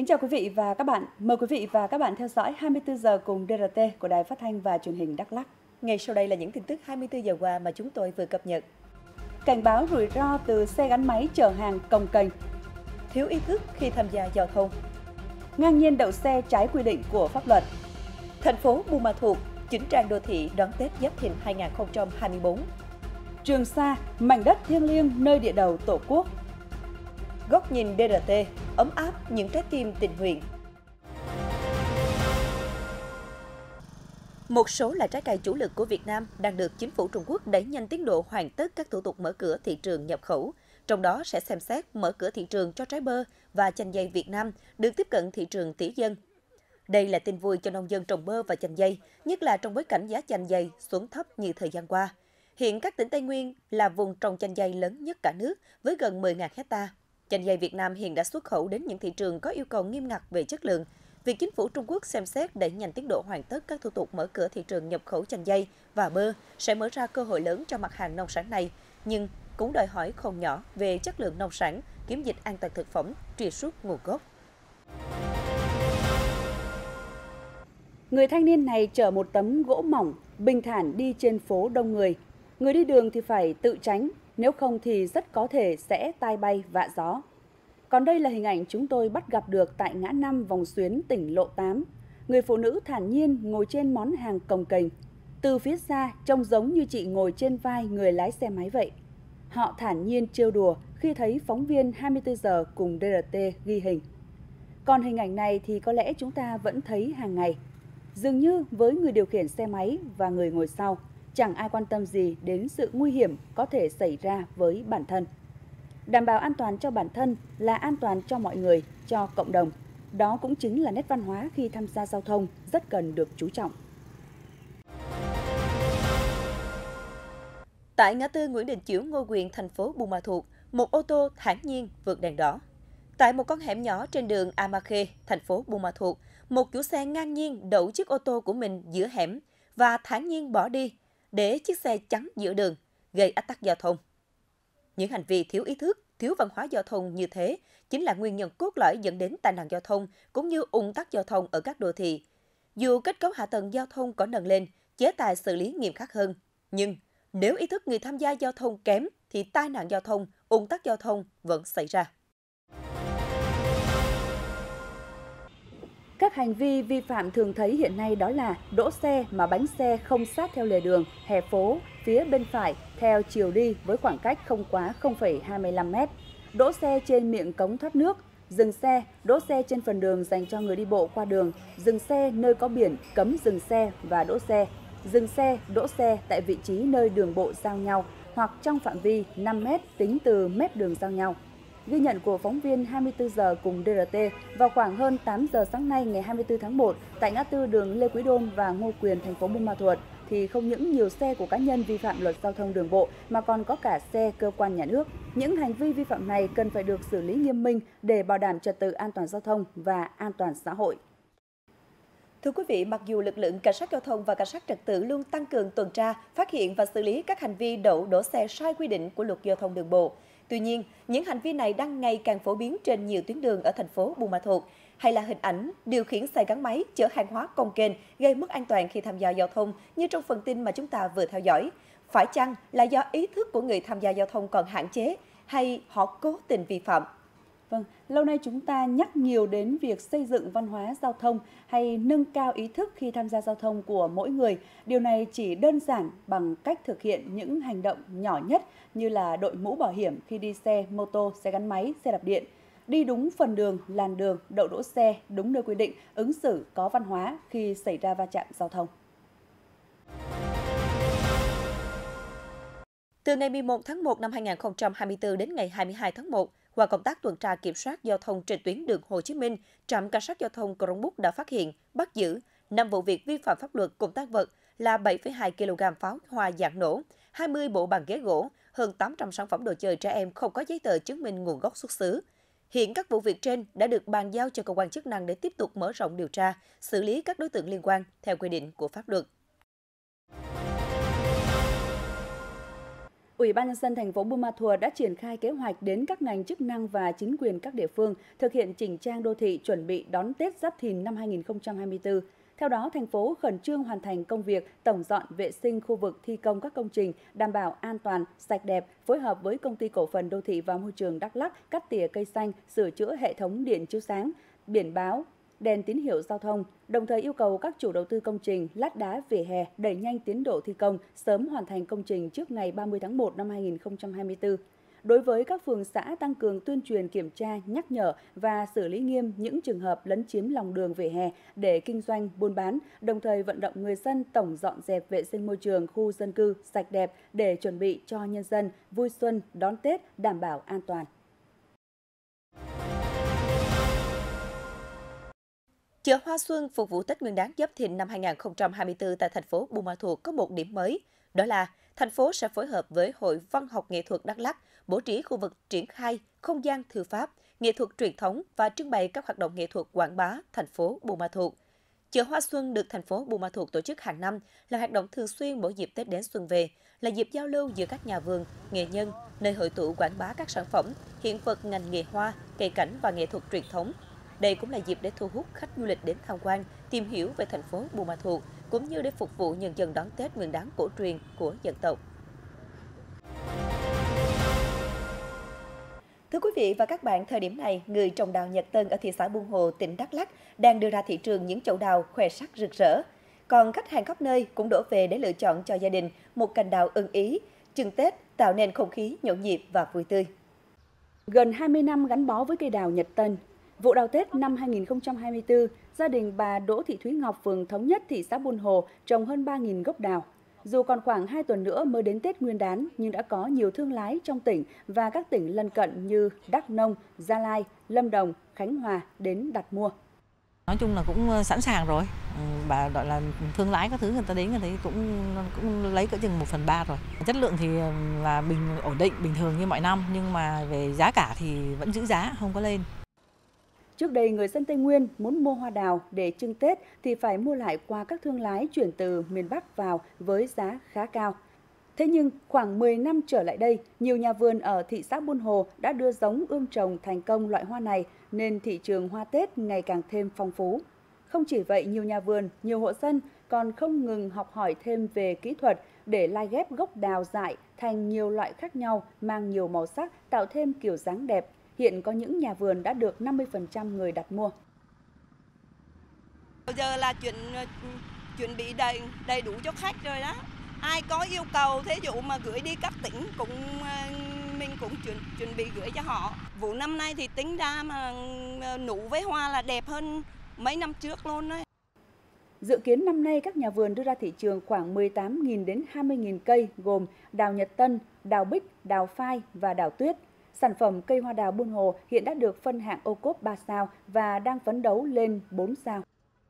Kính chào quý vị và các bạn. Mời quý vị và các bạn theo dõi 24 giờ cùng DRT của Đài Phát thanh và Truyền hình Đắk Lắk. Ngay sau đây là những tin tức 24 giờ qua mà chúng tôi vừa cập nhật. Cảnh báo rủi ro từ xe gắn máy chở hàng cồng kềnh, Thiếu ý thức khi tham gia giao thông. ngang nhiên đậu xe trái quy định của pháp luật. Thành phố Buôn Ma Thuột chỉnh trang đô thị đón Tết Giáp Thìn 2024. Trường Sa, mảnh đất thiêng liêng nơi địa đầu Tổ quốc. Góc nhìn DRT ấm áp những trái tim tình nguyện. Một số loại trái cây chủ lực của Việt Nam đang được chính phủ Trung Quốc đẩy nhanh tiến độ hoàn tất các thủ tục mở cửa thị trường nhập khẩu. Trong đó sẽ xem xét mở cửa thị trường cho trái bơ và chanh dây Việt Nam được tiếp cận thị trường tỷ dân. Đây là tin vui cho nông dân trồng bơ và chanh dây, nhất là trong bối cảnh giá chanh dây xuống thấp như thời gian qua. Hiện các tỉnh Tây Nguyên là vùng trồng chanh dây lớn nhất cả nước với gần 10.000 hectare. Chanh dây Việt Nam hiện đã xuất khẩu đến những thị trường có yêu cầu nghiêm ngặt về chất lượng. Việc chính phủ Trung Quốc xem xét đẩy nhanh tiến độ hoàn tất các thủ tục mở cửa thị trường nhập khẩu chanh dây và bơ sẽ mở ra cơ hội lớn cho mặt hàng nông sản này, nhưng cũng đòi hỏi không nhỏ về chất lượng nông sản, kiểm dịch an toàn thực phẩm, truy xuất nguồn gốc. Người thanh niên này chở một tấm gỗ mỏng, bình thản đi trên phố đông người. Người đi đường thì phải tự tránh, nếu không thì rất có thể sẽ tai bay vạ gió. Còn đây là hình ảnh chúng tôi bắt gặp được tại ngã 5 Vòng Xuyến, tỉnh Lộ 8. Người phụ nữ thản nhiên ngồi trên món hàng cồng kềnh. Từ phía xa trông giống như chị ngồi trên vai người lái xe máy vậy. Họ thản nhiên trêu đùa khi thấy phóng viên 24 giờ cùng DRT ghi hình. Còn hình ảnh này thì có lẽ chúng ta vẫn thấy hàng ngày. Dường như với người điều khiển xe máy và người ngồi sau, chẳng ai quan tâm gì đến sự nguy hiểm có thể xảy ra với bản thân. Đảm bảo an toàn cho bản thân là an toàn cho mọi người, cho cộng đồng. Đó cũng chính là nét văn hóa khi tham gia giao thông rất cần được chú trọng. Tại ngã tư Nguyễn Đình Chiểu, Ngô Quyền, thành phố Buôn Ma Thuột, một ô tô thản nhiên vượt đèn đỏ. Tại một con hẻm nhỏ trên đường A Ma Khê, thành phố Buôn Ma Thuột, một chủ xe ngang nhiên đậu chiếc ô tô của mình giữa hẻm và thản nhiên bỏ đi để chiếc xe chắn giữa đường, gây ách tắc giao thông. Những hành vi thiếu ý thức, thiếu văn hóa giao thông như thế chính là nguyên nhân cốt lõi dẫn đến tai nạn giao thông cũng như ùn tắc giao thông ở các đô thị. Dù kết cấu hạ tầng giao thông có nâng lên, chế tài xử lý nghiêm khắc hơn, nhưng nếu ý thức người tham gia giao thông kém thì tai nạn giao thông, ùn tắc giao thông vẫn xảy ra. Các hành vi vi phạm thường thấy hiện nay đó là đỗ xe mà bánh xe không sát theo lề đường, hè phố, phía bên phải theo chiều đi với khoảng cách không quá 0,25 m, đỗ xe trên miệng cống thoát nước, dừng xe, đỗ xe trên phần đường dành cho người đi bộ qua đường, dừng xe nơi có biển cấm dừng xe và đỗ xe, dừng xe, đỗ xe tại vị trí nơi đường bộ giao nhau hoặc trong phạm vi 5 m tính từ mép đường giao nhau. Ghi nhận của phóng viên 24 giờ cùng DRT vào khoảng hơn 8 giờ sáng nay ngày 24 tháng 1 tại ngã tư đường Lê Quý Đôn và Ngô Quyền, thành phố Buôn Ma Thuột thì không những nhiều xe của cá nhân vi phạm luật giao thông đường bộ mà còn có cả xe cơ quan nhà nước. Những hành vi vi phạm này cần phải được xử lý nghiêm minh để bảo đảm trật tự an toàn giao thông và an toàn xã hội. Thưa quý vị, mặc dù lực lượng cảnh sát giao thông và cảnh sát trật tự luôn tăng cường tuần tra, phát hiện và xử lý các hành vi đỗ xe sai quy định của luật giao thông đường bộ, tuy nhiên, những hành vi này đang ngày càng phổ biến trên nhiều tuyến đường ở thành phố Buôn Ma Thuột, hay là hình ảnh điều khiển xe gắn máy chở hàng hóa cồng kềnh gây mất an toàn khi tham gia giao thông như trong phần tin mà chúng ta vừa theo dõi. Phải chăng là do ý thức của người tham gia giao thông còn hạn chế hay họ cố tình vi phạm? Vâng, lâu nay chúng ta nhắc nhiều đến việc xây dựng văn hóa giao thông hay nâng cao ý thức khi tham gia giao thông của mỗi người. Điều này chỉ đơn giản bằng cách thực hiện những hành động nhỏ nhất như là đội mũ bảo hiểm khi đi xe mô tô, xe gắn máy, xe đạp điện, đi đúng phần đường, làn đường, đậu đỗ xe đúng nơi quy định, ứng xử có văn hóa khi xảy ra va chạm giao thông. Từ ngày 11 tháng 1 năm 2024 đến ngày 22 tháng 1, qua công tác tuần tra kiểm soát giao thông trên tuyến đường Hồ Chí Minh, trạm cảnh sát giao thông Crong Búc đã phát hiện, bắt giữ 5 vụ việc vi phạm pháp luật cùng tác vật là 7,2 kg pháo hoa dạng nổ, 20 bộ bàn ghế gỗ, hơn 800 sản phẩm đồ chơi trẻ em không có giấy tờ chứng minh nguồn gốc xuất xứ. Hiện các vụ việc trên đã được bàn giao cho cơ quan chức năng để tiếp tục mở rộng điều tra, xử lý các đối tượng liên quan theo quy định của pháp luật. Ủy ban nhân dân thành phố Buôn Ma Thuột đã triển khai kế hoạch đến các ngành chức năng và chính quyền các địa phương thực hiện chỉnh trang đô thị chuẩn bị đón Tết Giáp Thìn năm 2024. Theo đó, thành phố khẩn trương hoàn thành công việc tổng dọn vệ sinh khu vực thi công các công trình đảm bảo an toàn, sạch đẹp, phối hợp với Công ty Cổ phần Đô thị và Môi trường Đắk Lắk cắt tỉa cây xanh, sửa chữa hệ thống điện chiếu sáng, biển báo, đèn tín hiệu giao thông, đồng thời yêu cầu các chủ đầu tư công trình lát đá vỉa hè đẩy nhanh tiến độ thi công, sớm hoàn thành công trình trước ngày 30 tháng 1 năm 2024. Đối với các phường xã tăng cường tuyên truyền kiểm tra, nhắc nhở và xử lý nghiêm những trường hợp lấn chiếm lòng đường vỉa hè để kinh doanh, buôn bán, đồng thời vận động người dân tổng dọn dẹp vệ sinh môi trường khu dân cư sạch đẹp để chuẩn bị cho nhân dân vui xuân đón Tết đảm bảo an toàn. Chợ hoa xuân phục vụ Tết Nguyên đán Giáp Thìn năm 2024 tại thành phố Buôn Ma Thuột có một điểm mới, đó là thành phố sẽ phối hợp với Hội Văn học Nghệ thuật Đắk Lắk bố trí khu vực triển khai không gian thư pháp, nghệ thuật truyền thống và trưng bày các hoạt động nghệ thuật quảng bá thành phố Buôn Ma Thuột. Chợ hoa xuân được thành phố Buôn Ma Thuột tổ chức hàng năm là hoạt động thường xuyên mỗi dịp Tết đến xuân về, là dịp giao lưu giữa các nhà vườn, nghệ nhân, nơi hội tụ quảng bá các sản phẩm, hiện vật ngành nghề hoa, cây cảnh và nghệ thuật truyền thống. Đây cũng là dịp để thu hút khách du lịch đến tham quan, tìm hiểu về thành phố Buôn Ma Thuột, cũng như để phục vụ nhân dân đón Tết Nguyên đán cổ truyền của dân tộc. Thưa quý vị và các bạn, thời điểm này, người trồng đào Nhật Tân ở thị xã Buôn Hồ, tỉnh Đắk Lắk đang đưa ra thị trường những chậu đào khoe sắc rực rỡ. Còn khách hàng khắp nơi cũng đổ về để lựa chọn cho gia đình một cành đào ưng ý, chừng Tết tạo nên không khí nhộn nhịp và vui tươi. Gần 20 năm gắn bó với cây đào Nhật Tân, vụ đào Tết năm 2024, gia đình bà Đỗ Thị Thúy Ngọc, phường Thống Nhất, thị xã Buôn Hồ trồng hơn 3.000 gốc đào. Dù còn khoảng 2 tuần nữa mới đến Tết Nguyên đán, nhưng đã có nhiều thương lái trong tỉnh và các tỉnh lân cận như Đắk Nông, Gia Lai, Lâm Đồng, Khánh Hòa đến đặt mua. Nói chung là cũng sẵn sàng rồi. Bà gọi là thương lái các thứ người ta đến người thấy cũng lấy cỡ chừng 1/3 rồi. Chất lượng thì là ổn định, bình thường như mọi năm, nhưng mà về giá cả thì vẫn giữ giá, không có lên. Trước đây, người dân Tây Nguyên muốn mua hoa đào để trưng Tết thì phải mua lại qua các thương lái chuyển từ miền Bắc vào với giá khá cao. Thế nhưng, khoảng 10 năm trở lại đây, nhiều nhà vườn ở thị xã Buôn Hồ đã đưa giống ươm trồng thành công loại hoa này, nên thị trường hoa Tết ngày càng thêm phong phú. Không chỉ vậy, nhiều nhà vườn, nhiều hộ dân còn không ngừng học hỏi thêm về kỹ thuật để lai ghép gốc đào dại thành nhiều loại khác nhau, mang nhiều màu sắc, tạo thêm kiểu dáng đẹp. Hiện có những nhà vườn đã được 50% người đặt mua. Bây giờ là chuẩn bị đầy đủ cho khách rồi đó. Ai có yêu cầu, thí dụ mà gửi đi các tỉnh mình cũng chuẩn bị gửi cho họ. Vụ năm nay thì tính ra mà nụ với hoa là đẹp hơn mấy năm trước luôn đấy. Dự kiến năm nay các nhà vườn đưa ra thị trường khoảng 18.000 đến 20.000 cây gồm đào Nhật Tân, đào Bích, đào Phai và đào Tuyết. Sản phẩm cây hoa đào Buôn Hồ hiện đã được phân hạng ô cốp 3 sao và đang phấn đấu lên 4 sao.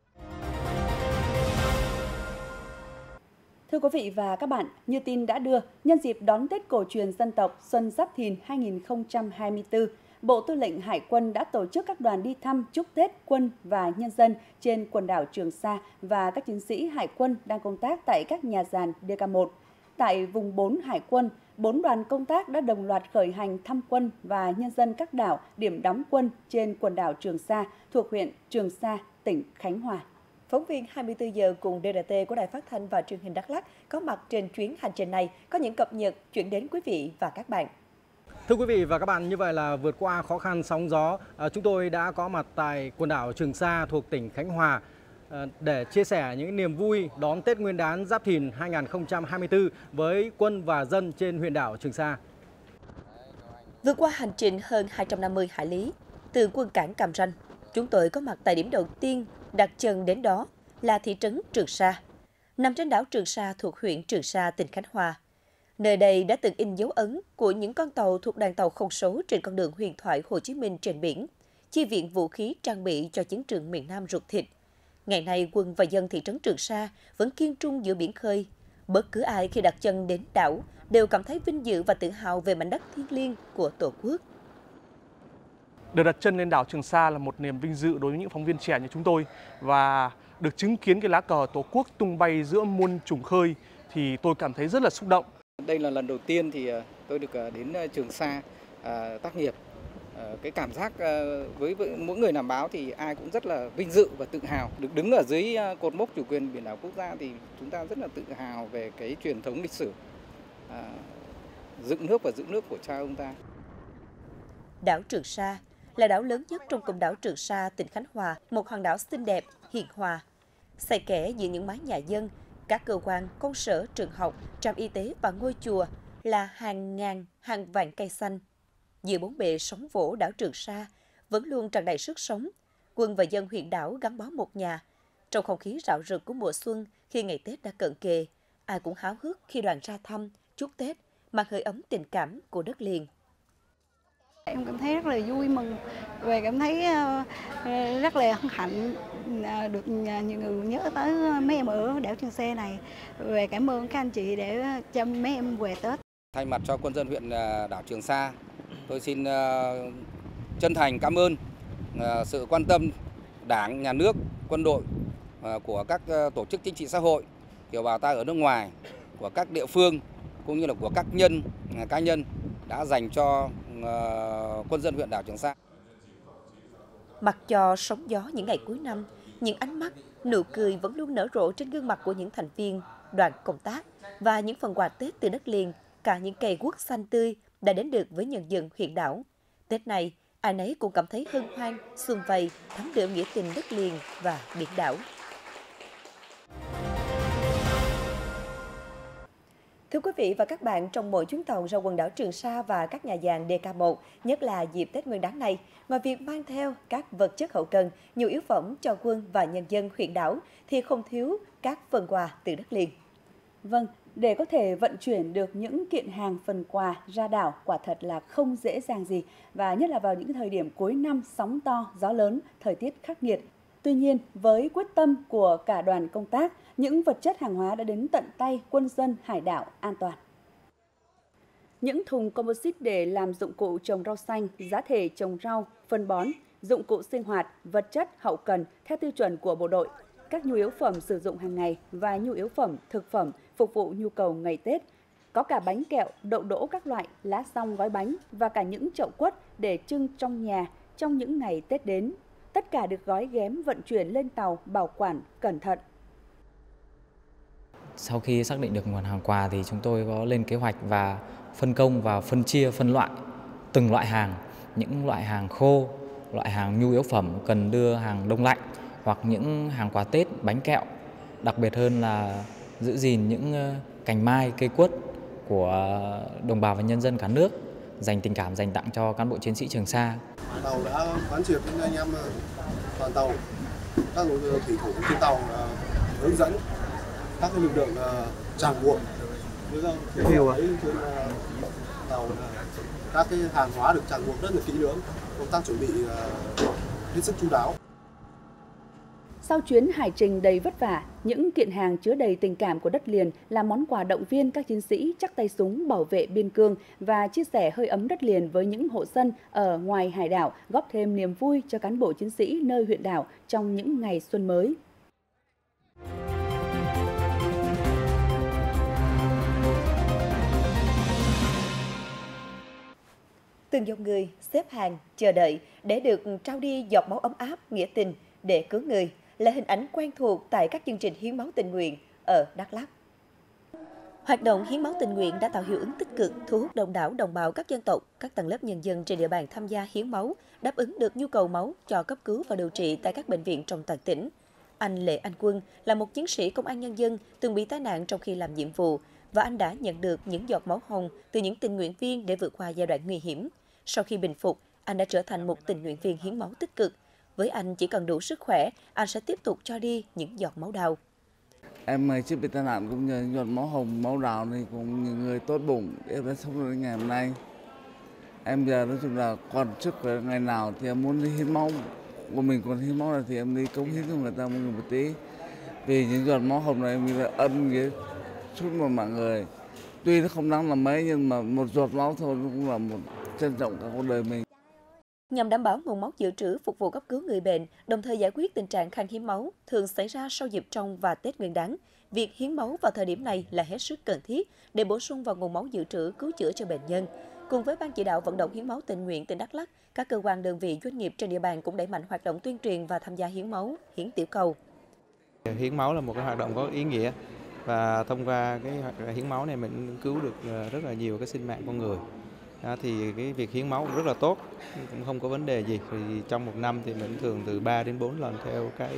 Thưa quý vị và các bạn, như tin đã đưa, nhân dịp đón Tết cổ truyền dân tộc Xuân Giáp Thìn 2024, Bộ Tư lệnh Hải quân đã tổ chức các đoàn đi thăm chúc Tết quân và nhân dân trên quần đảo Trường Sa và các chiến sĩ Hải quân đang công tác tại các nhà giàn DK1. Tại vùng 4 Hải quân, 4 đoàn công tác đã đồng loạt khởi hành thăm quân và nhân dân các đảo, điểm đóng quân trên quần đảo Trường Sa thuộc huyện Trường Sa, tỉnh Khánh Hòa. Phóng viên 24 giờ cùng DRT của Đài Phát thanh và Truyền hình Đắk Lắk có mặt trên chuyến hành trình này, có những cập nhật chuyển đến quý vị và các bạn. Thưa quý vị và các bạn, như vậy là vượt qua khó khăn sóng gió, chúng tôi đã có mặt tại quần đảo Trường Sa thuộc tỉnh Khánh Hòa để chia sẻ những niềm vui đón Tết Nguyên đán Giáp Thìn 2024 với quân và dân trên huyện đảo Trường Sa. Vượt qua hành trình hơn 250 hải lý, từ quân cảng Cam Ranh, chúng tôi có mặt tại điểm đầu tiên đặt chân đến đó là thị trấn Trường Sa, nằm trên đảo Trường Sa thuộc huyện Trường Sa, tỉnh Khánh Hòa. Nơi đây đã từng in dấu ấn của những con tàu thuộc đoàn tàu không số trên con đường huyền thoại Hồ Chí Minh trên biển, chi viện vũ khí trang bị cho chiến trường miền Nam ruột thịt. Ngày nay, quân và dân thị trấn Trường Sa vẫn kiên trung giữa biển khơi. Bất cứ ai khi đặt chân đến đảo đều cảm thấy vinh dự và tự hào về mảnh đất thiêng liêng của Tổ quốc. Được đặt chân lên đảo Trường Sa là một niềm vinh dự đối với những phóng viên trẻ như chúng tôi, và được chứng kiến cái lá cờ Tổ quốc tung bay giữa muôn trùng khơi thì tôi cảm thấy rất là xúc động. Đây là lần đầu tiên thì tôi được đến Trường Sa tác nghiệp. Cái cảm giác với mỗi người làm báo thì ai cũng rất là vinh dự và tự hào. Được đứng ở dưới cột mốc chủ quyền biển đảo quốc gia thì chúng ta rất là tự hào về cái truyền thống lịch sử dựng nước và giữ nước của cha ông ta. Đảo Trường Sa là đảo lớn nhất trong cụm đảo Trường Sa, tỉnh Khánh Hòa, một hòn đảo xinh đẹp, hiền hòa. Xây kẽ giữa những mái nhà dân, các cơ quan, công sở, trường học, trạm y tế và ngôi chùa là hàng ngàn, hàng vạn cây xanh. Giữa bốn bề sóng vỗ đảo Trường Sa vẫn luôn tràn đầy sức sống. Quân và dân huyện đảo gắn bó một nhà. Trong không khí rạo rực của mùa xuân, khi ngày Tết đã cận kề, ai cũng háo hức khi đoàn ra thăm, chúc Tết, mang hơi ấm tình cảm của đất liền. Em cảm thấy rất là vui mừng và cảm thấy rất là hân hạnh được nhiều người nhớ tới mấy em ở đảo Trường Sa này. Và cảm ơn các anh chị để cho mấy em về Tết. Thay mặt cho quân dân huyện đảo Trường Sa, tôi xin chân thành cảm ơn sự quan tâm Đảng, Nhà nước, quân đội của các tổ chức chính trị xã hội, kiều bào ta ở nước ngoài, của các địa phương cũng như là của các cá nhân đã dành cho quân dân huyện đảo Trường Sa. Mặc cho sóng gió những ngày cuối năm, những ánh mắt, nụ cười vẫn luôn nở rộ trên gương mặt của những thành viên đoàn công tác và những phần quà Tết từ đất liền, cả những cây guốc xanh tươi đã đến được với nhân dân huyện đảo. Tết này, ai nấy cũng cảm thấy hân hoan, sum vầy, thắm đượm nghĩa tình đất liền và biển đảo. Thưa quý vị và các bạn, trong mỗi chuyến tàu ra quần đảo Trường Sa và các nhà giàn DK1, nhất là dịp Tết Nguyên đán này, ngoài việc mang theo các vật chất hậu cần, nhu yếu phẩm cho quân và nhân dân huyện đảo, thì không thiếu các phần quà từ đất liền. Vâng, để có thể vận chuyển được những kiện hàng phần quà ra đảo quả thật là không dễ dàng gì, và nhất là vào những thời điểm cuối năm sóng to, gió lớn, thời tiết khắc nghiệt. Tuy nhiên, với quyết tâm của cả đoàn công tác, những vật chất hàng hóa đã đến tận tay quân dân hải đảo an toàn. Những thùng composite để làm dụng cụ trồng rau xanh, giá thể trồng rau, phân bón, dụng cụ sinh hoạt, vật chất hậu cần theo tiêu chuẩn của bộ đội, các nhu yếu phẩm sử dụng hàng ngày và nhu yếu phẩm, thực phẩm phục vụ nhu cầu ngày Tết. Có cả bánh kẹo, đậu đỗ các loại, lá dong gói bánh và cả những chậu quất để trưng trong nhà trong những ngày Tết đến. Tất cả được gói ghém vận chuyển lên tàu bảo quản cẩn thận. Sau khi xác định được nguồn hàng quà thì chúng tôi có lên kế hoạch và phân công và phân chia, phân loại từng loại hàng, những loại hàng khô, loại hàng nhu yếu phẩm cần đưa hàng đông lạnh hoặc những hàng quà Tết, bánh kẹo. Đặc biệt hơn là giữ gìn những cành mai, cây quất của đồng bào và nhân dân cả nước, dành tình cảm dành tặng cho cán bộ chiến sĩ Trường Sa. Tàu đã quán triệt đến anh em toàn tàu, các thủy thủ trên tàu hướng dẫn các lực lượng ràng buộc trên tàu, các cái hàng hóa được ràng buộc rất là kỹ lưỡng, công tác chuẩn bị hết sức chu đáo. Sau chuyến hải trình đầy vất vả, những kiện hàng chứa đầy tình cảm của đất liền là món quà động viên các chiến sĩ chắc tay súng bảo vệ biên cương và chia sẻ hơi ấm đất liền với những hộ dân ở ngoài hải đảo, góp thêm niềm vui cho cán bộ chiến sĩ nơi huyện đảo trong những ngày xuân mới. Từng dòng người xếp hàng chờ đợi để được trao đi giọt máu ấm áp, nghĩa tình để cứu người là hình ảnh quen thuộc tại các chương trình hiến máu tình nguyện ở Đắk Lắk. Hoạt động hiến máu tình nguyện đã tạo hiệu ứng tích cực, thu hút đông đảo đồng bào các dân tộc, các tầng lớp nhân dân trên địa bàn tham gia hiến máu, đáp ứng được nhu cầu máu cho cấp cứu và điều trị tại các bệnh viện trong toàn tỉnh. Anh Lê Anh Quân là một chiến sĩ công an nhân dân từng bị tai nạn trong khi làm nhiệm vụ và anh đã nhận được những giọt máu hồng từ những tình nguyện viên để vượt qua giai đoạn nguy hiểm. Sau khi bình phục, anh đã trở thành một tình nguyện viên hiến máu tích cực. Với anh chỉ cần đủ sức khỏe, anh sẽ tiếp tục cho đi những giọt máu đào. Em trước bị tai nạn cũng nhờ giọt máu hồng, máu đào này cũng những người tốt bụng em đã sống đến ngày hôm nay. Em giờ nói chung là còn sức khỏe, ngày nào thì em muốn đi hiến máu của mình, còn hiến máu này thì em đi cống hiến cho người ta một tí. Vì những giọt máu hồng này mình là ân nghĩa suốt một mạng người. Tuy nó không đáng là mấy nhưng mà một giọt máu thôi cũng là một trân trọng cả cuộc đời mình. Nhằm đảm bảo nguồn máu dự trữ phục vụ cấp cứu người bệnh, đồng thời giải quyết tình trạng khan hiếm máu thường xảy ra sau dịp trong và Tết Nguyên đán, việc hiến máu vào thời điểm này là hết sức cần thiết để bổ sung vào nguồn máu dự trữ cứu chữa cho bệnh nhân. Cùng với Ban chỉ đạo vận động hiến máu tình nguyện tỉnh Đắk Lắk, các cơ quan đơn vị doanh nghiệp trên địa bàn cũng đẩy mạnh hoạt động tuyên truyền và tham gia hiến máu, hiến tiểu cầu. Hiến máu là một cái hoạt động có ý nghĩa và thông qua cái hoạt động hiến máu này mình cứu được rất là nhiều cái sinh mạng con người. Thì cái việc hiến máu cũng rất là tốt, cũng không có vấn đề gì. Thì trong một năm thì mình thường từ 3 đến 4 lần theo cái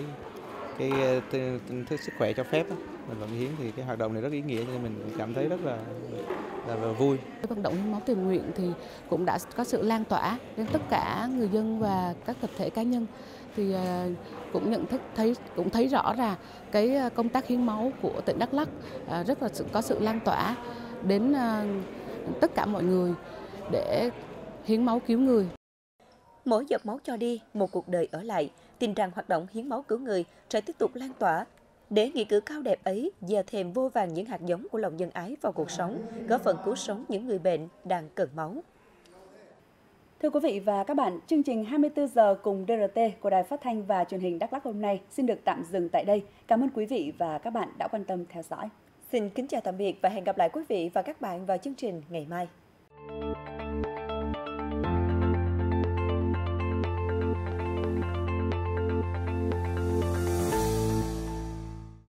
sức khỏe cho phép mình vẫn hiến, thì cái hoạt động này rất ý nghĩa nên mình cảm thấy rất là vui. Vận động hiến máu tình nguyện thì cũng đã có sự lan tỏa đến tất cả người dân và các tập thể cá nhân, thì cũng cũng thấy rõ là cái công tác hiến máu của tỉnh Đắk Lắk rất là có sự lan tỏa đến tất cả mọi người để hiến máu cứu người. Mỗi giọt máu cho đi, một cuộc đời ở lại. Tin rằng hoạt động hiến máu cứu người sẽ tiếp tục lan tỏa. Để nghĩa cử cao đẹp ấy gieo thêm vô vàn những hạt giống của lòng nhân ái vào cuộc sống, góp phần cứu sống những người bệnh đang cần máu. Thưa quý vị và các bạn, chương trình 24 giờ cùng DRT của Đài Phát thanh và Truyền hình Đắk Lắk hôm nay xin được tạm dừng tại đây. Cảm ơn quý vị và các bạn đã quan tâm theo dõi. Xin kính chào tạm biệt và hẹn gặp lại quý vị và các bạn vào chương trình ngày mai.